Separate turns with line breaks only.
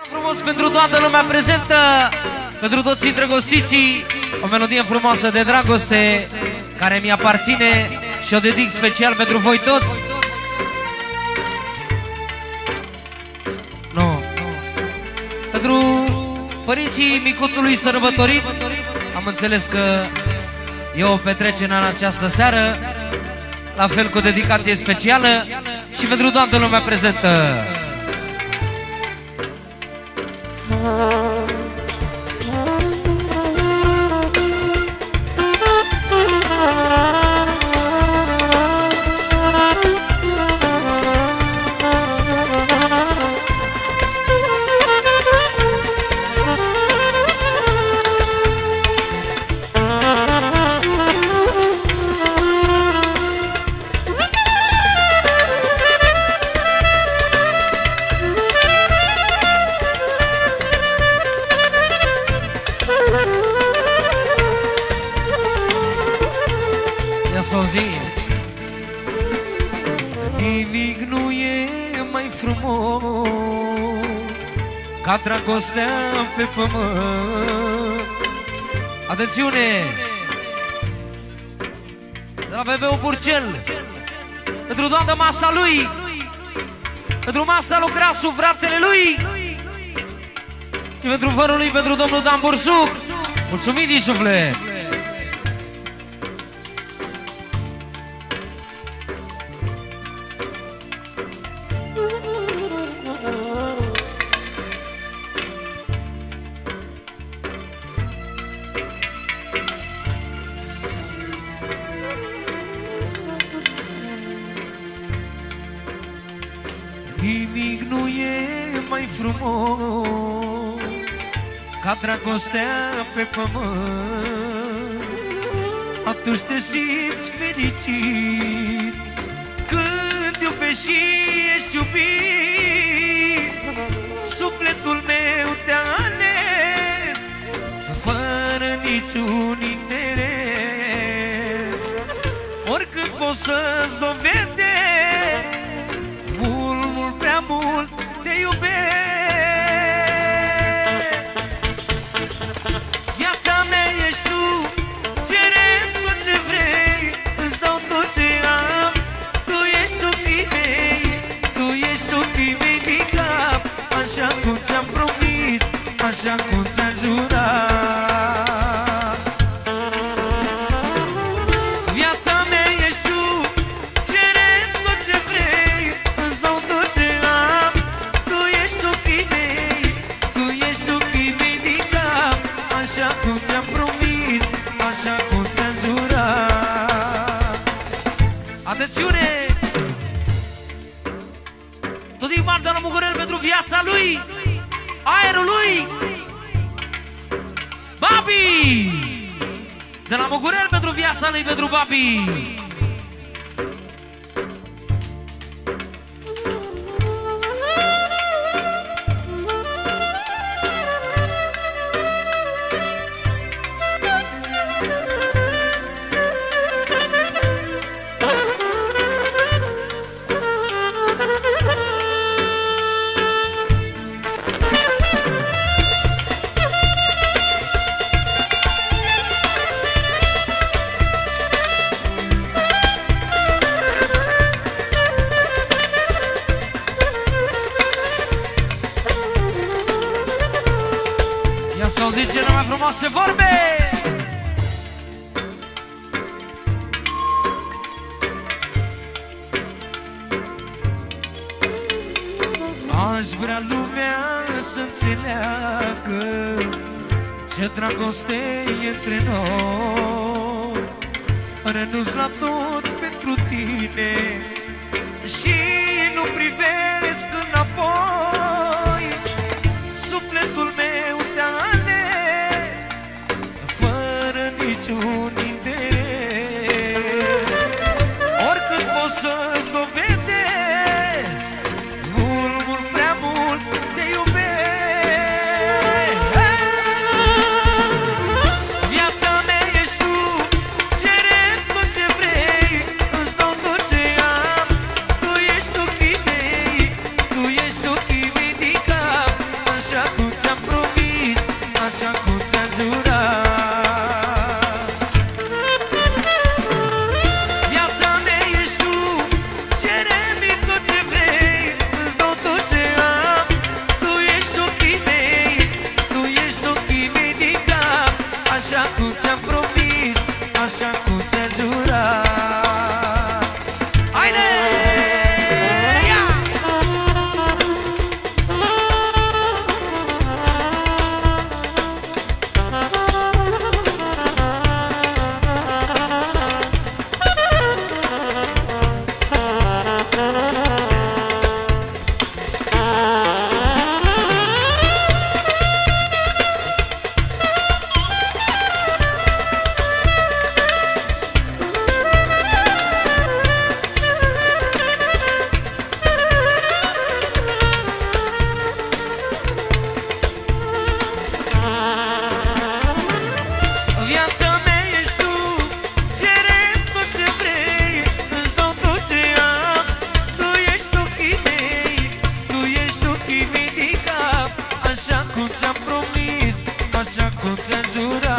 Frumos pentru toată lumea prezentă, pentru toți îndrăgostiții, o melodie frumoasă de dragoste care mi aparține și o dedic special pentru voi toți. Pentru părinții micuțului sărbătorit, am înțeles că e o petrecere în această seară, la fel cu o dedicație specială și pentru toată lumea prezentă. Nimic nu e mai frumos ca dragostea pe pământ. Atențiune! De la Bebeu Burcel, pentru toată masa lui, pentru masa lui Crasu, fratele lui, și pentru vărul lui, pentru domnul Dan Bursuc. Mulțumim din suflet! Nimic nu e mai frumos ca dragostea pe pământ. Atunci te simți fericit când iubești și ești iubit. Sufletul meu te-a ales fără niciun interes. Oricând poți să-ți dovedesc prea mult te iubesc. Viața mea ești tu, cere tot ce vrei, îți dau tot ce am. Tu ești ochii mei, tu ești ochii mei din cap. Așa cum ți-am promis, așa cum ți-am jurat. Viața mea ești tu, cere tot ce vrei, îți dau tot ce am. Tu ești ochii mei, tu ești ochii mei din cap. Așa cum ți-am promis, așa cum ți-am jurat. Atențiune! Tot din bani de la Mugurel pentru viața lui, aerul lui, Babi! De la Mugurel pentru viața lui, pentru Babi! Să auziți cele mai frumoase vorbe! Aș vrea lumea să înțeleagă ce dragoste e între noi. Renunț la tot pentru tine și nu privesc înapoi. Sufletul meu te-a ales fără niciun interes. Oricât poți să-ți dovedesc, mult, mult, prea mult te iubesc. Viața mea ești tu, cere tot ce vrei, îți dau tot ce am. Tu ești ochii mei, tu ești ochii mei din cap. Așa cum ți-am promis, așa cum ți-am jurat.